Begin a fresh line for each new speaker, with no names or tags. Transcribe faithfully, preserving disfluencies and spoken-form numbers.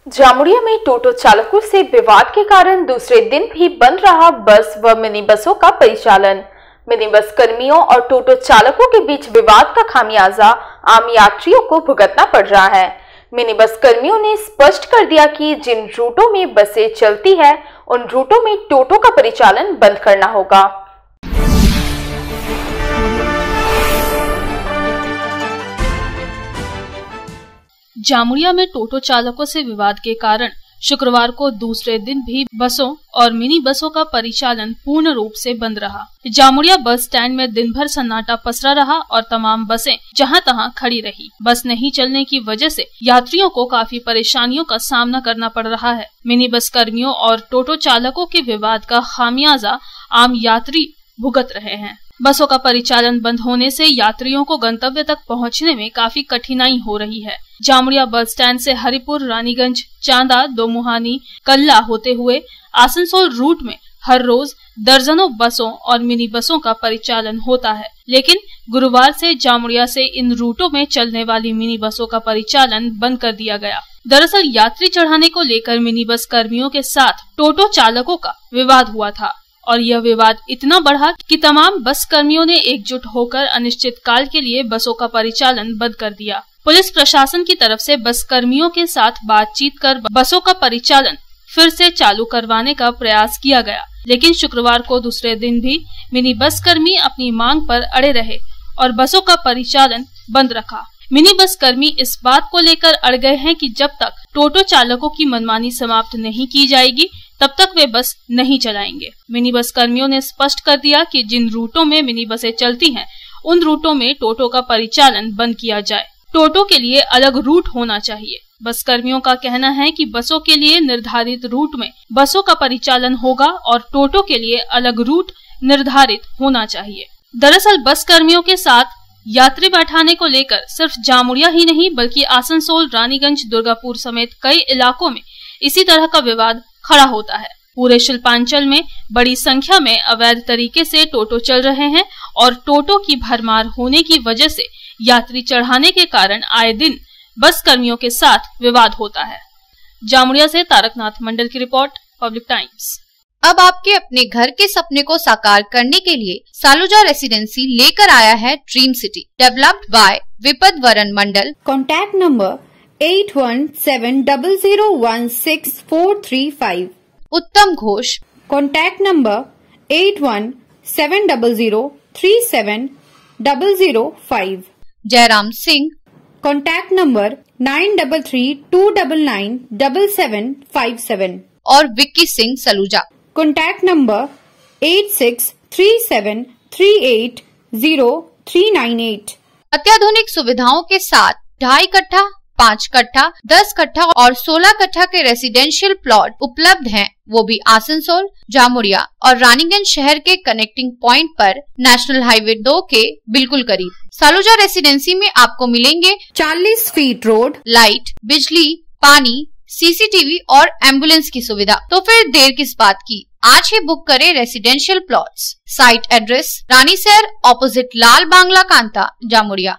जामुड़िया में टोटो चालकों से विवाद के कारण दूसरे दिन भी बंद रहा बस व मिनी बसों का परिचालन। मिनी बस कर्मियों और टोटो चालकों के बीच विवाद का खामियाजा आम यात्रियों को भुगतना पड़ रहा है। मिनी बस कर्मियों ने स्पष्ट कर दिया कि जिन रूटों में बसें चलती है उन रूटों में टोटो का परिचालन बंद करना होगा।
जामुड़िया में टोटो चालकों से विवाद के कारण शुक्रवार को दूसरे दिन भी बसों और मिनी बसों का परिचालन पूर्ण रूप से बंद रहा। जामुड़िया बस स्टैंड में दिन भर सन्नाटा पसरा रहा और तमाम बसें जहां तहां खड़ी रही। बस नहीं चलने की वजह से यात्रियों को काफी परेशानियों का सामना करना पड़ रहा है। मिनी बस कर्मियों और टोटो चालकों के विवाद का खामियाजा आम यात्री भुगत रहे हैं। बसों का परिचालन बंद होने से यात्रियों को गंतव्य तक पहुंचने में काफी कठिनाई हो रही है। जामुड़िया बस स्टैंड से हरिपुर, रानीगंज, चांदा, दोमुहानी, कल्ला होते हुए आसनसोल रूट में हर रोज दर्जनों बसों और मिनी बसों का परिचालन होता है, लेकिन गुरुवार से जामुड़िया से इन रूटों में चलने वाली मिनी बसों का परिचालन बंद कर दिया गया। दरअसल यात्री चढ़ाने को लेकर मिनी बस कर्मियों के साथ टोटो चालकों का विवाद हुआ था और यह विवाद इतना बढ़ा कि तमाम बस कर्मियों ने एकजुट होकर अनिश्चित काल के लिए बसों का परिचालन बंद कर दिया। पुलिस प्रशासन की तरफ से बस कर्मियों के साथ बातचीत कर बसों का परिचालन फिर से चालू करवाने का प्रयास किया गया, लेकिन शुक्रवार को दूसरे दिन भी मिनी बस कर्मी अपनी मांग पर अड़े रहे और बसों का परिचालन बंद रखा। मिनी बस कर्मी इस बात को लेकर अड़ गए हैं कि जब तक टोटो चालकों की मनमानी समाप्त नहीं की जाएगी तब तक वे बस नहीं चलाएंगे। मिनी बस कर्मियों ने स्पष्ट कर दिया कि जिन रूटों में मिनी बसें चलती हैं उन रूटों में टोटो का परिचालन बंद किया जाए। टोटो के लिए अलग रूट होना चाहिए। बस कर्मियों का कहना है कि बसों के लिए निर्धारित रूट में बसों का परिचालन होगा और टोटो के लिए अलग रूट निर्धारित होना चाहिए। दरअसल बस कर्मियों के साथ यात्री बैठाने को लेकर सिर्फ जामुड़िया ही नहीं बल्कि आसनसोल, रानीगंज, दुर्गापुर समेत कई इलाकों में इसी तरह का विवाद खड़ा होता है। पूरे शिल्पांचल में बड़ी संख्या में अवैध तरीके से टोटो चल रहे हैं और टोटो की भरमार होने की वजह से यात्री चढ़ाने के कारण आए दिन बस कर्मियों के साथ विवाद होता है। जामुड़िया से तारकनाथ मंडल की रिपोर्ट, पब्लिक टाइम्स।
अब आपके अपने घर के सपने को साकार करने के लिए सालुजा रेसिडेंसी लेकर आया है dream city, developed by Vipad Varan Mandal.
Contact number eight one seven double zero one six four three five.
Uttam Ghosh.
Contact number eight one seven double zero three seven double zero five.
Jairam Singh.
Contact number nine double three two double nine double seven five seven.
और Vicky Singh Saluja.
Contact number eight six three seven three eight zero three nine eight.
अत्याधुनिक सुविधाओं के साथ ढाई कट्ठा, पाँच कट्ठा, दस कट्ठा और सोलह कट्ठा के रेसिडेंशियल प्लॉट उपलब्ध हैं, वो भी आसनसोल, जामुड़िया और रानीगंज शहर के कनेक्टिंग पॉइंट पर नेशनल हाईवे दो के बिल्कुल करीब। सालुजा रेसिडेंसी में आपको मिलेंगे
चालीस फीट रोड,
लाइट, बिजली, पानी, सीसीटीवी और एम्बुलेंस की सुविधा। तो फिर देर किस बात की, आज ही बुक करें residential plots. Site address Ranisair, opposite Lal Bangla Kanta, Jamuria.